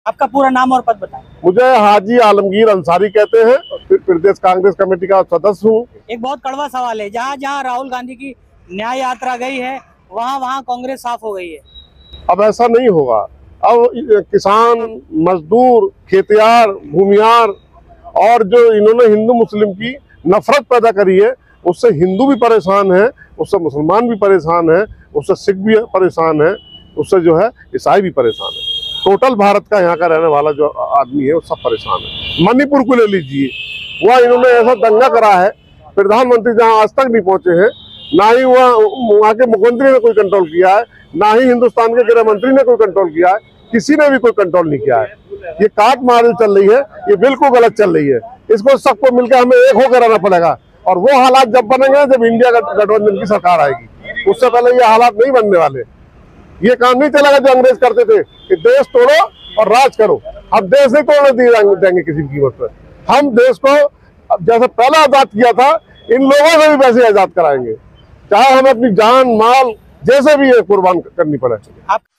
आपका पूरा नाम और पद बताएं। मुझे हाजी आलमगीर अंसारी कहते हैं, प्रदेश कांग्रेस कमेटी का सदस्य हूँ। एक बहुत कड़वा सवाल है, जहाँ जहाँ राहुल गांधी की न्याय यात्रा गई है वहाँ वहाँ कांग्रेस साफ हो गई है। अब ऐसा नहीं होगा। अब किसान, मजदूर, खेतियार, भूमियार और जो इन्होंने हिंदू मुस्लिम की नफरत पैदा करी है, उससे हिंदू भी परेशान है, उससे मुसलमान भी परेशान है, उससे सिख भी परेशान है, उससे जो है ईसाई भी परेशान है। टोटल भारत का यहाँ का रहने वाला जो आदमी है वो सब परेशान है। मणिपुर को ले लीजिए, वहाँ इन्होंने ऐसा दंगा करा है, प्रधानमंत्री जहाँ आज तक नहीं पहुंचे हैं, ना ही वहाँ के मुख्यमंत्री ने कोई कंट्रोल किया है, ना ही हिंदुस्तान के गृह मंत्री ने कोई कंट्रोल किया है, किसी ने भी कोई कंट्रोल नहीं किया है। ये काट मार चल रही है, ये बिल्कुल गलत चल रही है। इसको सबको मिलकर हमें एक होकर रहना पड़ेगा, और वो हालात जब बनेंगे जब इंडिया गठबंधन की सरकार आएगी। उससे पहले ये हालात नहीं बनने वाले। ये काम नहीं चलेगा जो अंग्रेज करते थे कि देश तोड़ो और राज करो। अब देश नहीं तोड़ने दिए देंगे किसी भी कीमत पर। हम देश को जैसे पहले आजाद किया था, इन लोगों से भी वैसे आजाद कराएंगे, चाहे हमें अपनी जान माल जैसे भी कुर्बान करनी पड़े।